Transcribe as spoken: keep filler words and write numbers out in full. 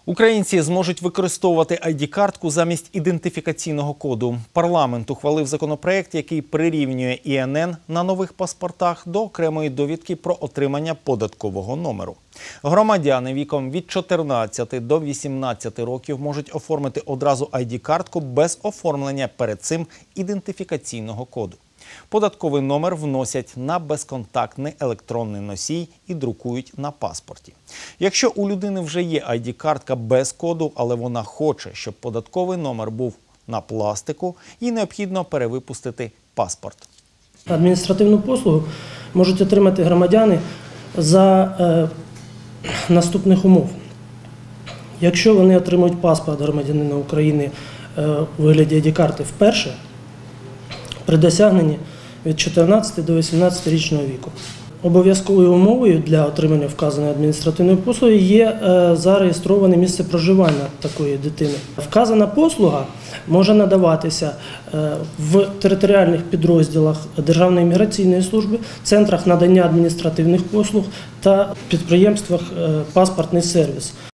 Українці зможуть використовувати ай ді-картку замість ідентифікаційного коду. Парламент ухвалив законопроект, який прирівнює і ен ен на нових паспортах до окремої довідки про отримання податкового номеру. Громадяни віком від чотирнадцяти до вісімнадцяти років можуть оформити одразу ай ді-картку без оформлення перед цим ідентифікаційного коду. Податковий номер вносять на безконтактний електронний носій і друкують на паспорті. Якщо у людини вже є ай ді-картка без коду, але вона хоче, щоб податковий номер був на пластику, їй необхідно перевипустити паспорт. Адміністративну послугу можуть отримати громадяни за е, наступних умов. Якщо вони отримують паспорт громадянина України е, у вигляді ай ді-карти вперше, при досягненні від чотирнадцяти до вісімнадцятирічного віку. Обов'язковою умовою для отримання вказаної адміністративної послуги є зареєстроване місце проживання такої дитини. Вказана послуга може надаватися в територіальних підрозділах Державної міграційної служби, центрах надання адміністративних послуг та підприємствах «Паспортний сервіс».